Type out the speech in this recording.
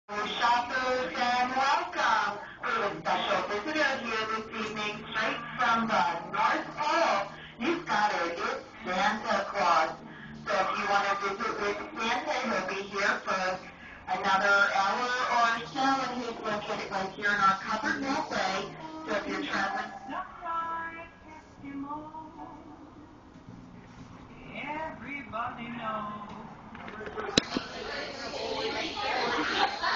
Shoppers and welcome. We have a special visitor here this evening, straight from the North Pole. You've got it. It's Santa Claus. So if you want to visit with Santa, he'll be here for another hour or so, and he's located right here in our covered walkway. So if you're traveling, everybody knows.